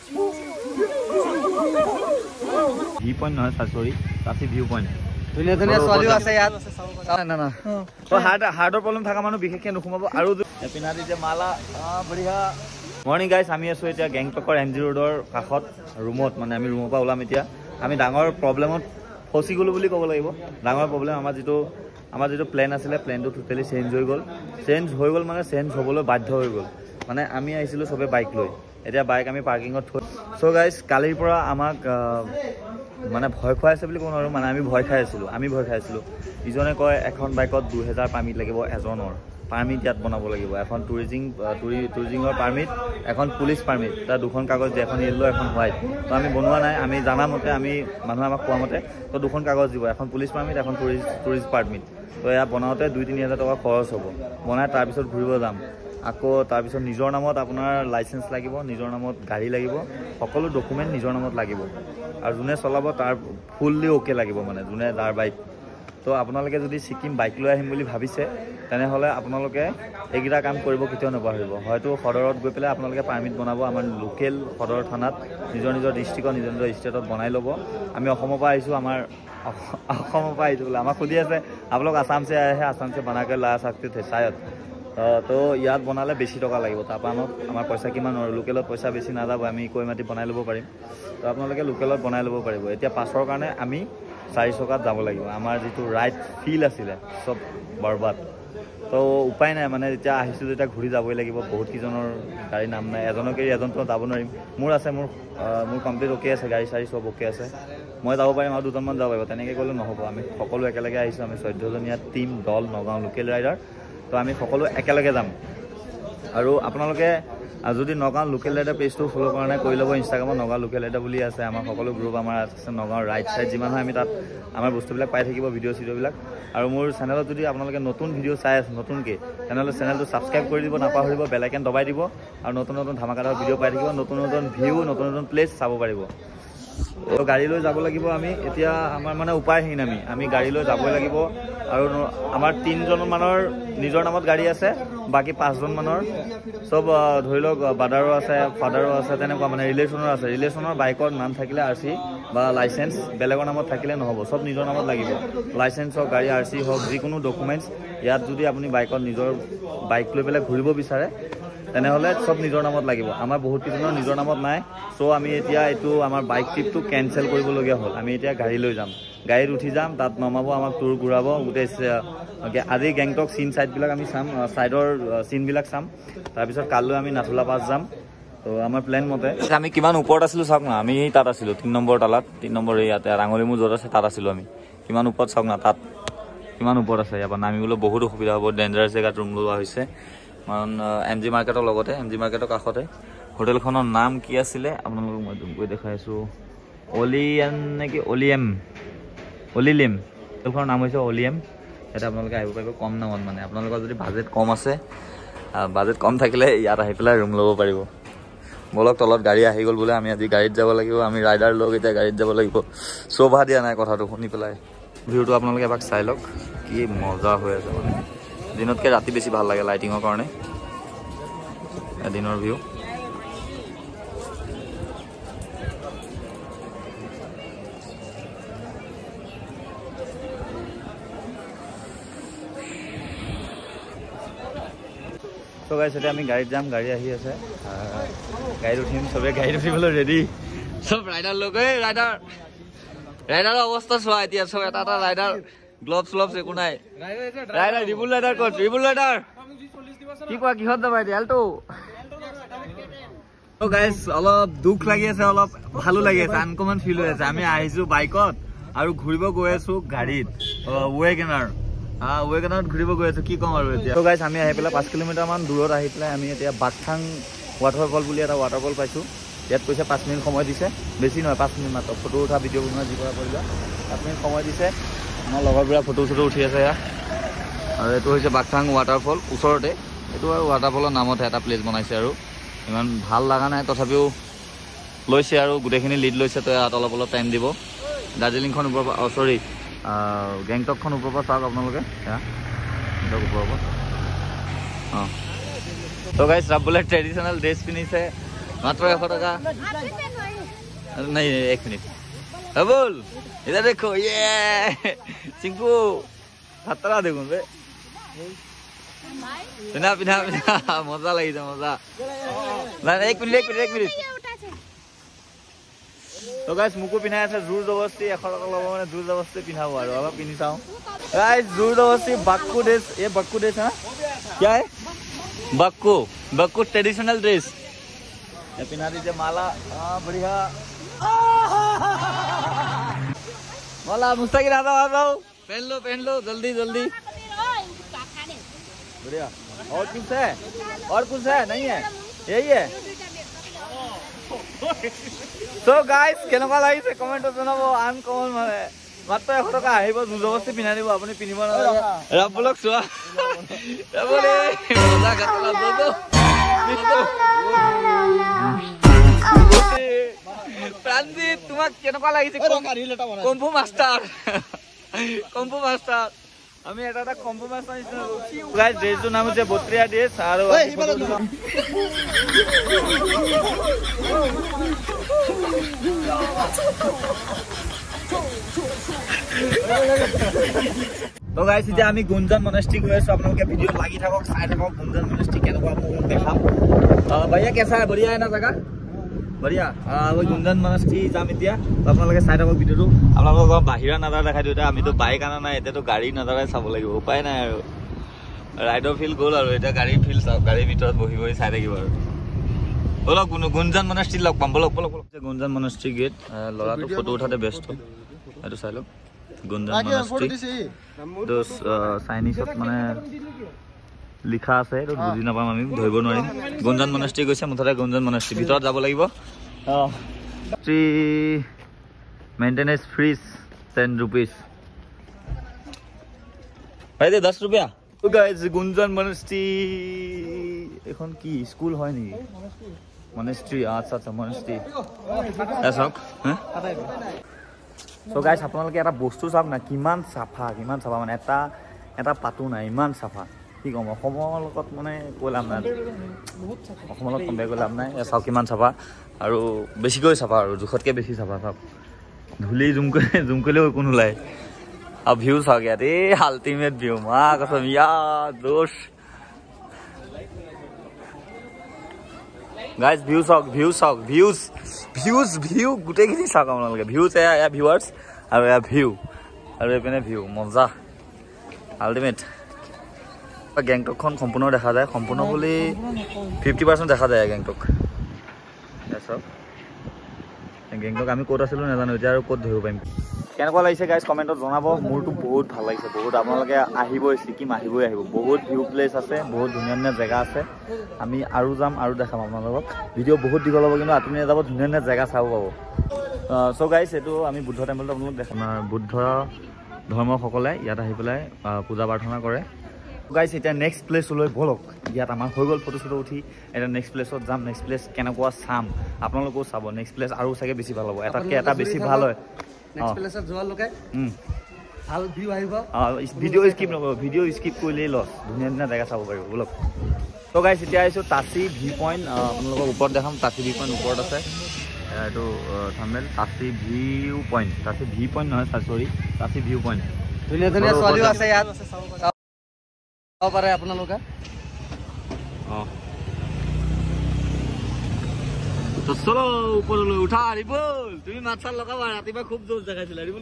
View point নহয় চৰি তাচি view point ধুনীয়া ধুনীয়া ছোৱালীও আছে ইয়াত না না হাৰ্টৰ প্ৰব্লেম থকা মানুহ বিশেষকৈ নোসোমাব আৰু এপিনা দিছে মালা বঢ়িয়া মৰ্ণিং গাইজ আমি আছোঁ এতিয়া গেংটকৰ MG ৰোডৰ কাষত ৰুমত মানে আমি ৰুমৰ পৰা ওলাম এতিয়া আমি ডাঙৰ প্ৰব্লেমত ফচি গ'লোঁ বুলি ক'ব লাগিব ডাঙৰ প্ৰব্লেম আমাৰ যিটো প্লেন আছিলে প্লেনটো টোটেলি চেঞ্জ হৈ গ'ল মানে চেঞ্জ হ'বলৈ বাধ্য হৈ গ'ল মানে আমি আহিছিলোঁ চবে বাইক লৈ এতিয়া বাইক আমি পাৰ্কিঙত থৈ চ' গাইজ কালিৰ পৰা আমাক মানে ভয় খুৱাই আছে বুলি ক'ব নোৱাৰোঁ মানে আমি ভয় খাই আছিলোঁ ইজনে কয় এখন বাইকত 2000 পাৰ্মিট লাগিব এজনৰ পাৰ্মিট ইয়াত বনাব লাগিব এখন টুৰিজিঙৰ পাৰ্মিট এখন পুলিচ পাৰ্মিট তাৰ দুখন কাগজ দিয়ে এখন য়েল্ল' এখন হোৱাইট তো আমি বনোৱা নাই আমি জানা মতে আমি মানুহে আমাক কোৱা মতে তো দুখন কাগজ দিব এখন পুলিচ পাৰ্মিট এখন টুৰিষ্ট পাৰ্মিট তো এয়া বনাওঁতে 2-3 হাজাৰ টকা খৰচ হ'ব বনাই তাৰপিছত ঘূৰিব যাম আকৌ তাৰপিছত নিজৰ নামত আপোনাৰ লাইচেঞ্চ লাগিব নিজৰ নামত গাড়ী লাগিব সকলো ডকুমেণ্ট নিজৰ নামত লাগিব আৰু যোনে চলাব তাৰ ফুললি অ'কে লাগিব মানে যোনে যাৰ বাইক তো আপোনালোকে যদি ছিকিম বাইক লৈ আহিম বুলি ভাবিছে তেনেহ'লে আপোনালোকে এইকেইটা কাম কৰিব কেতিয়াও নপাহৰিব হয়তো সদৰত গৈ পেলাই আপোনালোকে পাৰ্মিট বনাব আমাৰ লোকেল সদৰ থানাত নিজৰ ডিষ্ট্ৰিক্টত নিজৰ ষ্টেটত বনাই ল'ব আমি অসমৰ পৰা আহিছোঁ বোলে আমাক সুধি আছে আপোনালোক আসাম से आए हैं आसाम से बना कर ला सकते थे शायद তো ইয়াত বনালে বেছি টকা লাগিব তাৰপৰা আমাৰ পইচা কিমান লোকেলত পইচা বেছি নাযাব আমি কৈ মাটি বনাই ল'ব পাৰিম তো আপোনালোকে লোকেলত বনাই ল'ব পাৰিব এতিয়া পাছৰ কাৰণে আমি 4 চকাত যাব লাগিব আমাৰ যিটো ৰাইট ফিল আছিলে চব বৰবাদ তো উপায় নাই মানে যেতিয়া আহিছোঁ যেতিয়া ঘূৰি যাবই লাগিব বহুত কেইজনৰ গাড়ী নাম নাই এজনকে এজনতো যাব নোৱাৰিম মোৰ আছে মোৰ কমপ্লিট অ'কে আছে গাড়ী চাৰি চব অ'কে আছে মই যাব পাৰিম আৰু দুজনমান যাব পাৰিব তেনেকৈ ক'লে নহ'ব আমি সকলো একেলগে আহিছোঁ আমি 14জনীয়া টিম দল নগাঁও লোকেল ৰাইডাৰ তো আমি সকলো একেলগে যাম আৰু আপোনালোকে যদি নগাঁও লোকেল ৰাইডাৰ পেজটো ফ'ল' কৰা নাই কৰি ল'ব ইনষ্টাগ্ৰামত নগাঁও লোকেল ৰাইডাৰ বুলি আছে আমাৰ সকলো গ্ৰুপ আমাৰ আছে নগাঁও ৰাইড চাইড যিমান হয় আমি তাত আমাৰ বস্তুবিলাক পাই থাকিব ভিডিঅ'বিলাক আৰু মোৰ চেনেলত যদি আপোনালোকে নতুন ভিডিঅ' চাই আছে নতুনকৈ তেনেহ'লে চেনেলটো ছাবস্ক্ৰাইব কৰি দিব নাপাহৰিব বেল আইকন দবাই দিব আৰু নতুন ধামাকাদাৰ ভিডিঅ' পাই থাকিব নতুন ভিউ নতুন প্লেচ চাব পাৰিব তো গাড়ী লৈ যাব লাগিব আমি এতিয়া আমাৰ মানে উপায়হীন আমি গাড়ী লৈ যাবই লাগিব আৰু আমাৰ 3জন মানৰ নিজৰ নামত গাড়ী আছে বাকী 5জন মানৰ চব ধৰি লওক বাদাৰো আছে ফাদাৰো আছে তেনেকুৱা মানে ৰিলেশ্যনৰ বাইকৰ নাম থাকিলে RC বা লাইচেঞ্চ বেলেগৰ নামত থাকিলে নহ'ব চব নিজৰ নামত লাগিব লাইচেঞ্চ হওক গাড়ী RC হওক যিকোনো ডকুমেণ্টছ ইয়াত যদি আপুনি বাইকত নিজৰ বাইক লৈ পেলাই ঘূৰিব বিচাৰে তেনেহ'লে চব নিজৰ নামত লাগিব আমাৰ বহুত কেইজনৰ নিজৰ নামত নাই চ' আমি এতিয়া এইটো আমাৰ বাইক ট্ৰিপটো কেঞ্চেল কৰিবলগীয়া হ'ল আমি এতিয়া গাড়ী লৈ যাম গাড়ীত উঠি যাম তাত নমাব আমাক টুৰ ঘূৰাব গোটেই আজি গেংটক চিন চাইডবিলাক আমি চাম চাইডৰ চিনবিলাক চাম তাৰপিছত কাইলৈ আমি নাথুলা পাছ যাম তো আমাৰ প্লেন মতে আমি কিমান ওপৰত আছিলোঁ চাওক না আমি তাত আছিলোঁ 3 নম্বৰ তালাত 3 নম্বৰ ইয়াতে ৰাঙলী মোৰ য'ত আছে তাত আছিলোঁ আমি কিমান ওপৰত চাওক না তাত কিমান ওপৰত আছে ইয়াৰ পৰা নামিবলৈ বহুত অসুবিধা হ'ব ডেঞ্জাৰাছ জেগাত ৰুম লোৱা হৈছে কাৰণ MG মাৰ্কেটৰ লগতে MG মাৰ্কেটৰ কাষতে হোটেলখনৰ নাম কি আছিলে আপোনালোকক মই গৈ দেখাই আছোঁ অলিয়ান নেকি অলিয়েম হোটেলখনৰ নাম হৈছে অলিয়েম ইয়াতে আপোনালোকে আহিব পাৰিব কম দামত মানে আপোনালোকৰ যদি বাজেট কম থাকিলে ইয়াত আহি পেলাই ৰুম ল'ব পাৰিব বলক তলত গাড়ী আহি গ'ল বোলে আমি আজি গাড়ীত যাব লাগিব আমি ৰাইডাৰ লগ এতিয়া গাড়ীত যাব লাগিব শোভা দিয়া নাই কথাটো শুনি পেলাই ভিউটো আপোনালোকে এবাৰ চাই লওক কি মজা হৈ আছে মানে দিনতকৈ ৰাতি বেছি ভাল লাগে লাইটিঙৰ কাৰণে দিনৰ ভিউ তো গাইছ এতিয়া আমি গাড়ীত যাম গাড়ী আহি আছে গাড়ীত উঠিম চবে গাড়ীত উঠিবলৈ ৰেডি চব ৰাইডাৰ লগ ৰাইডাৰৰ অৱস্থা চোৱা এতিয়া চব এটা ৰাইডাৰ গ্লভছ একো নাই ৰাইডাৰ ৰিবুল ৰাইডাৰ ক'ত ৰিবুল ৰাইডাৰ কি কোৱা কিহত যাবা এতিয়া এল্টো তো গাইজ অলপ দুখ লাগি আছে অলপ ভালো লাগি আছে আনকমন ফিল হৈ আছে আমি আহিছোঁ বাইকত আৰু ঘূৰিব গৈ আছোঁ গাড়ীত ৱেগনাৰত ঘূৰিব গৈ আছোঁ কি ক'ম আৰু এতিয়া তো গাইজ আমি আহি পেলাই 5 কিলোমিটাৰমান দূৰত আহি পেলাই আমি এতিয়া বাকথাং ৱাটাৰফল বুলি এটা ৱাটাৰফল পাইছোঁ ইয়াত কৈছে 5 মিনিট সময় দিছে বেছি নহয় 5 মিনিট মাত্ৰ ফটো উঠা ভিডিঅ' বনোৱা যি কৰা কৰিবা 5 মিনিট সময় দিছে আমাৰ লগৰবিলাক ফটো উঠি আছে ইয়াত আৰু এইটো হৈছে বাকথাং ৱাটাৰফল ওচৰতে এইটো আৰু ৱাটাৰফলৰ নামতে এটা প্লেচ বনাইছে আৰু ইমান ভাল লগা নাই তথাপিও লৈছে আৰু গোটেইখিনি লিড লৈছে তো ইয়াত অলপ টাইম দিব দাৰ্জিলিংখন ওপৰৰ পৰা গেংটকখন ওপৰৰ পৰা চাওক আপোনালোকে ওপৰৰ পৰা তো গাইজ ৰাব্বুলে ট্ৰেডিশ্যনেল ড্ৰেছ পিন্ধিছে मात्र 100 टका नहीं 1 मिनट बोल इधर देखो ये चिंकू खतरा देखो बे पिना पिना पिना मजा लगी था मजा ना 1 मिनट तो गाइस मुको पिनाय আছে জোৰ জবৰদস্তি 100 টকা লব মানে জোৰ জবৰদস্তি পিনাও আৰু অলপ পিনি চাও गाइस জোৰ জবৰদস্তি बक्कू ड्रेस ये बक्कू ड्रेस है क्या है बक्कू ट्रेडिशनल ड्रेस ये पिना दीजिए माला हां बढ़िया माला मुस्ताकिन आ जाओ पहन लो जल्दी बढ़िया और कुछ है नहीं है यही है So guys, কেনেকুৱা লাগিছে কমেন্টত জনাব আনকমন মানে মাত্ৰ 100 টকা আহিব জবৰদস্তি পিনাই দিব আপুনি পিনিব নালাগে ৰাবলক চোৱা ৰাবলে মজা কাটলা বটো প্ৰাণজিত তোমাক কেনেকুৱা লাগিছে কম্পু মাস্টাৰ আমি এটা কম্পু মাস্টাৰ নিচিনা গাইস ড্ৰেছৰ নাম হৈছে বত্ৰিয়া ড্ৰেছ আৰু तो गाइस इतना आमी गुंजन मोनेस्ट्री गए सो आपलोग के वीडियो लागी थाको साइ थाको गुंजन मोनेस्ट्री केनका आपको देखाम भैया कैसा है बढ़िया है ना जगह बढ़िया वो गुंजन मोनेस्ट्री जाम इतिया तो आपलोग साइ थाको वीडियो आपलोग बाहिरा नजारा देखाइ दिउता आमी तो बाइक आना ना एते तो गाड़ी नजारा चाब লাগিব उपाय নাই আৰু राइडर फील गोल আৰু এটা গাড়ী ফিল চাও গাড়ী ভিতৰত বহি বহি চাই থাকিব আৰু बोलो गुंजन मोनेस्ट्री लग पाम बोलो गुंजन मोनेस्ट्री गेट लड़ातो फोटो उठाते बेस्ट हो एटु चाइ लो गुंजन मोनेस्ट्री तो चाइनीसत माने लिखा আছে তো বুজি নাপাম আমি ধৰিব নোৱাৰিম গুঞ্জন মনেস্ট্ৰি গৈছে মুঠতে গুঞ্জন মনেস্ট্ৰি ভিতৰত যাব লাগিব ট্ৰি মেইনটেনেন্স ফ্ৰীজ 10 रुपीस ভাই দে 10 रुपया তো গাইস গুঞ্জন মনেস্ট্ৰি এখন কি স্কুল হয় নেকি মনেস্ট্ৰি আচ্ছা মনেস্ট্ৰি এসক সো গাইস আপোনালোকে এটা বস্তু চাওক না কিমান সাফা মানে এটা পাতু নাই ইমান সাফা কি কম অসমৰ লগত মানে কলাম না বহুত সাফা অসমৰ লগত কম্পেয়াৰ কলাম নাই চাওক কিমান সাফা আৰু বেছিকৈ সাফা আৰু জুখতকে বেছি সাফা চাওক ধুলি জুম কৰিলেও কোনো লাই আৰু ভিউ চাওক ইয়াত এই আল্টিমেট ভিউ মা কসম ইয়াৰ দোষ गाइस ভিউ গুটেখিনি চাওক আপোনালোকে ভিউজ এয়া ভিউয়াৰ্স আৰু এয়া ভিউ আৰু এপিনে ভিউ মজা আল্টিমেট গেংটকখন সম্পূৰ্ণ দেখা যায় সম্পূৰ্ণ বুলি 50% দেখা যায় গেংটক এসব গেংটক আমি ক'ত আছিলো নাজানো এতিয়া আৰু ক'ত ধৰিব পাৰিম কেনেকুৱা লাগিছে গাইস কমেন্টত জনাব মোৰটো বহুত ভাল লাগিছে বহুত আপোনালোকে আহিবই সিকিম আহিবই বহুত ভিউ প্লেস আছে বহুত ধুনীয়া জেগা আছে আমি আৰু যাম আৰু দেখাম আপোনালোকক ভিডিও বহুত দীঘল হ'ব কিন্তু আপুনি যাব ধুনীয়া জেগা চাব পাব সো গাইস এটো আমি বুদ্ধ টেম্পলটো আপোনালোক দেখাম বুদ্ধ ধৰ্মসকলে ইয়াত আহি পেলাই পূজা প্ৰাৰ্থনা কৰে গাইস এটা নেক্সট প্লেস লৈ বলক ইয়াত আমাৰ হৈ গল ফটো উঠি এটা নেক্সট প্লেসত যাম নেক্সট প্লেস কেনেকুৱা চাম আপোনালোকও চাব নেক্সট প্লেস আৰু চাগে বেছি ভাল হ'ব এটা বেছি ভাল হয় নেক্সট প্লেসত যোৱা লোকে ভাল ভিউ আহিব ভিডিও স্কিপ কৰিলে লছ ধুনীয়া জেগা চাব পাৰিব বলক তো গাইস এতিয়া আইছো তাচি ভি পইণ্ট আপোনালোকক ওপৰত দেখাম তাচি ভি পইণ্ট ওপৰত আছে এটো থাম্বনেল তাচি ভিউ পইণ্ট তাচি ভি পইণ্ট নহয় সৰি তাচি ভিউ পইণ্ট ধুনীয়া ছোৱালীও আছে ইয়াত চাব পাৰে আপোনালোকে तो चलो ऊपर उठा रिबुल तुम्हें माछा लगावा रातिबा खूब जोर देखाइছিল रिबुल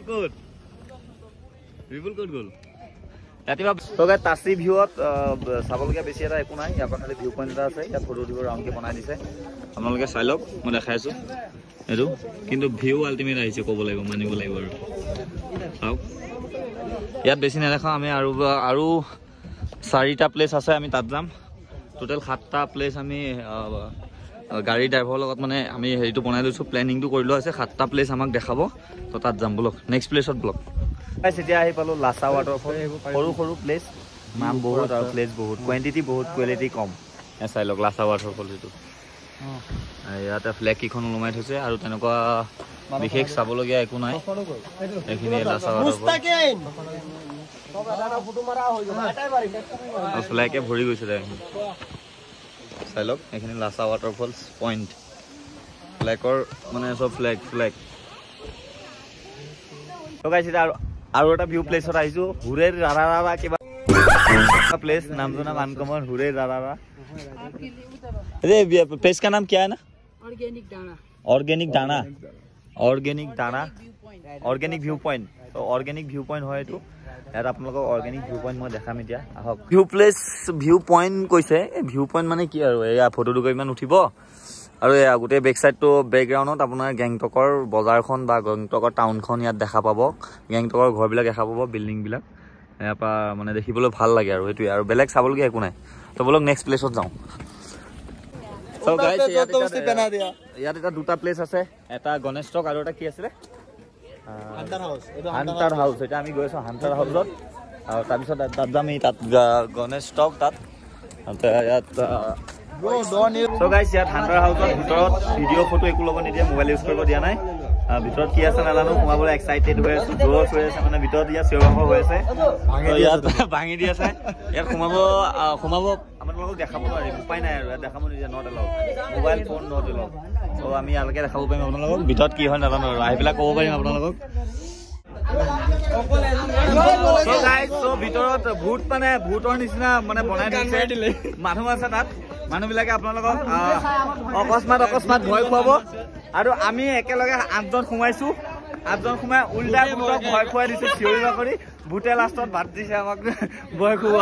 कोड गल रातिबा तो गाइस तासी ভিউত চাবলগা বেছি এটা একো নাই ইয়াৰ খালি ভিউ পইণ্ট এটা আছে ইয়াত ফটো দিব ৰাউন্ডকে বনাই দিছে আপোনালোকে চাই লওক মই দেখাইছো এটো কিন্তু ভিউ আল্টিমেট আহিছে ক'ব লাগিব মানিব লাগিব আৰু চাওক ইয়াত বেছি নেদেখাও আমি আৰু 4টা প্লেস আছে আমি তাত যাম টোটাল 7টা প্লেস আমি গাড়ী ড্ৰাইভাৰৰ লগত মানে আমি হেৰিটো বনাই লৈছো প্লেনিংটো কৰি লোৱা আছে 7টা প্লেস আমাক দেখাব তো তাত যাম ব্লক নেক্সট প্লেসত ব্লক গাইস এতিয়া আহি পালো লাসা ওয়াটাৰফল সৰু প্লেস নাম বহুত আৰু প্লেস বহুত কোয়ান্টিটি বহুত কোয়ালিটি কম এছাই লক লাসা ওয়াটাৰফল এটো ইয়াতে ফ্লেগ কিখন লমাই থৈছে আৰু তেনেকুৱা বিশেষ চাবলগীয়া একো নাই এখিনি লাসা ওয়াটাৰফল ফটো মাৰা হৈ গ'ল ফ্লেগে ভৰি গৈছে চাই লওক এখিনি লাসা ওয়াটাৰফলস পইণ্ট ফ্লেকৰ মানে চব ফ্লেগ তো গাইছ এটা আৰু এটা ভিউ প্লেছত আহিছো হুৰেৰ ৰাৰা কিবা प्लेस नाम जो नाम अनकमन हुरे रारा अरे प्लेस का नाम क्या है ना ऑर्गेनिक व्यू पॉइंट तो ऑर्गेनिक व्यू पॉइंट है तो यार आप लोग ऑर्गेनिक व्यू पॉइंट मैं देखाम इतना आहक व्यू पॉइंट कैसे व्यू पॉइंट माने कि और या फोटो दुक इमान उठिब और गोटे बेक साइड तो बैकग्राउंड अपना गेंगटकर बजारखन बा गेंगटकर टाउनखन इतना देखा पाब गेंगटकर घरबिला देखा पाब बिल्डिंग बिला यापा माने देखिबले ভাল লাগে আৰু এটুই আৰু বেলেগ চাবলগে একো নাই তো বলক নেক্সট প্লেছত যাও সো গাইস ইয়াত এটা দুটা প্লেস আছে এটা গণেশ টক আৰু এটা কি আছিল হান্টাৰ হাউস এটা আমি গৈছো হান্টাৰ হাউসত আৰু তাৰ পিছত তাত যাম এই তাত গণেশ টক তাত ইয়াত সো গাইস ইয়াত হান্টাৰ হাউসৰ ভিতৰত ভিডিও ফটো একো লব নিদিয়ে মোবাইল ইউজ কৰিব দিয়া নাই ভিতৰত কি আছে নাজানো সোমাবলৈ এক্সাইটেড হৈ আছে জোশ হৈ আছে মানে ভিতৰত ইয়াত চিঞৰবাখৰ হৈ আছে ইয়াত ভাঙি দি আছে ইয়াত সোমাব আপোনালোকক দেখাব নোৱাৰিম উপায় নাই আৰু ইয়াত দেখাব নিদিয়ে not allowed mobile phone not allowed তো আমি ইয়ালৈকে দেখাব পাৰিম আপোনালোকক ভিতৰত কি হয় নাজানো আৰু আহি পেলাই ক'ব পাৰিম আপোনালোকক ভিতৰত ভূত মানে ভূতৰ নিচিনা মানে বনাই দিছে মানুহ আছে তাত মানুহবিলাকে আপোনালোকক অকস্মাত ভয় খুৱাব আৰু আমি একেলগে 8জন সোমাইছো 8জন সোমাই উল্টা ভূতক ভয় খুৱাই দিছে চিঞৰি বাকৰি ভূতে লাষ্টত বাদ দিছে আমাক ভয় খুওৱা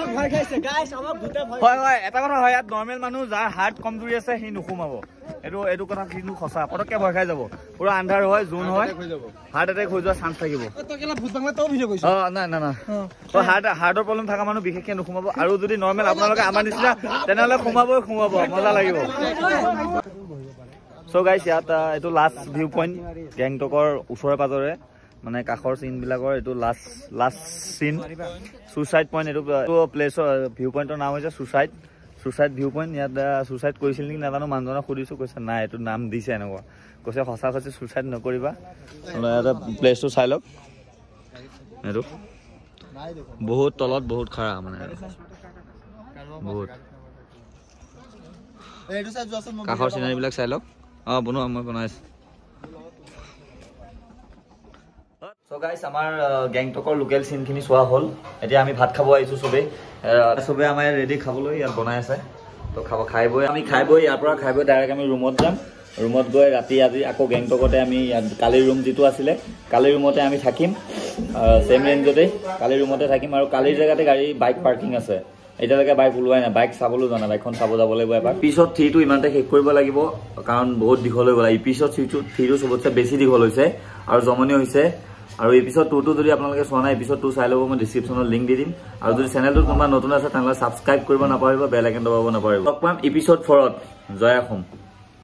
হয় এটা কথা হয় ইয়াত নৰ্মেল মানুহ যাৰ হাৰ্ট কমজুৰি আছে সি নুসুমাব এইটো কথা কিন্তু সঁচা পটককে ভয় খাই যাব পুৰা আন্ধাৰ হয় জোন হয় হাৰ্ট এটেক হৈ যোৱা চান্স থাকিব হাৰ্টৰ প্ৰব্লেম থকা মানুহ বিশেষকৈ নুসুমাব আৰু যদি নৰ্মেল আপোনালোকে আমাৰ নিচিনা তেনেহ'লে সোমাব মজা লাগিব সো গাইস ইয়াত এইটো লাষ্ট ভিউ পইণ্ট গেংটকৰ ওচৰে পাজৰে মানে কাষৰ চিনবিলাকৰ এইটো লাষ্ট চিন সুইচাইড পইণ্ট এইটো প্লেছৰ ভিউ পইণ্টৰ নাম হৈছে সুইচাইড ভিউ পইণ্ট ইয়াত সুইচাইড কৰিছিল নেকি নাজানো মানুহজনক সুধিছোঁ কৈছে নাই এইটো নাম দিছে এনেকুৱা কৈছে সঁচা কৈছে সুইচাইড নকৰিবা ইয়াতে প্লেছটো চাই লওক এইটো বহুত তলত বহুত খাৰা মানে বহুত কাষৰ চিনাৰীবিলাক চাই লওক বনোৱা মই বনাইছো সো গাইস আমাৰ গেংটকৰ লোকেল সিনখিনি চোৱা হ'ল এতিয়া আমি ভাত খাব আহিছো সবে আমাৰ ৰেডি খাবলৈ ইয়াত বনাই আছে তো খাই বৈ ইয়াৰ পৰা খাই বৈ ডাইৰেক্ট আমি ৰুমত যাম ৰুমত গৈ ৰাতি আজি আকৌ গেংটকতে আমি কালিৰ ৰুম যিটো আছিলে কালিৰ ৰুমতে আমি থাকিম সেম ৰেঞ্জতে কালিৰ ৰুমতে থাকিম আৰু কালিৰ জেগাতে বাইক পাৰ্কিং আছে এতিয়ালৈকে বাইক ওলোৱাই নাই বাইক চাবলৈ জানা বাইকখন চাব যাব লাগিব এবাৰ পিছত 3টো ইমানতে শেষ কৰিব লাগিব কাৰণ বহুত দীঘল হৈ গ'ল পিছত 3টো চবতছে বেছি দীঘল হৈছে আৰু জমনি হৈছে আৰু এপিসোড 2টো যদি আপোনালোকে চোৱা নাই এপিসোড 2 চাই ল'ব মই ডেসক্ৰিপচনত লিংক দি দিম আৰু যদি চেনেলটো কোনোবা নতুন আছে তেনেহ'লে সাবস্ক্ৰাইব কৰিব নাপাহৰিব বেল আইকন দবাব নাপাহৰিব লগ পাম এপিসোড 4ত জয় অসম।